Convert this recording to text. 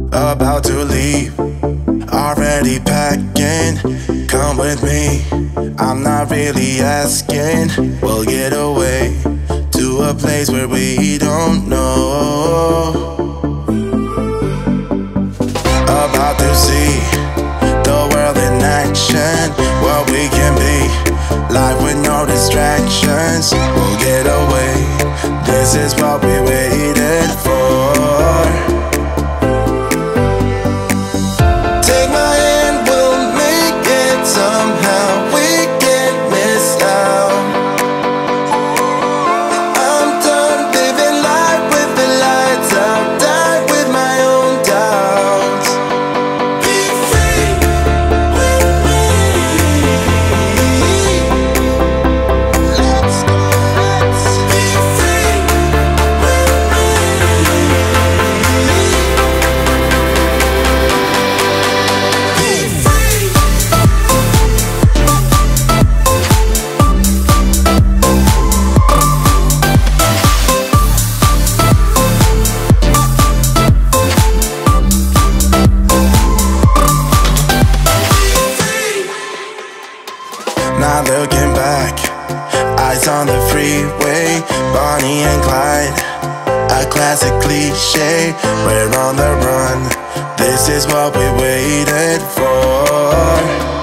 about to leave, already packing. Come with me, I'm not really asking. We'll get away to a place where we don't know. About to see the world in action, what we can be, life with no distractions. We'll get away, this is what we waited for. Take my hand, we'll make it somehow. We can't miss out. I'm done living life with the lights out, die with my own doubts. Be free with me. Let's be free with me. Not looking back, eyes on the freeway, Bonnie and Clyde, a classic cliche. We're on the run, this is what we waited for.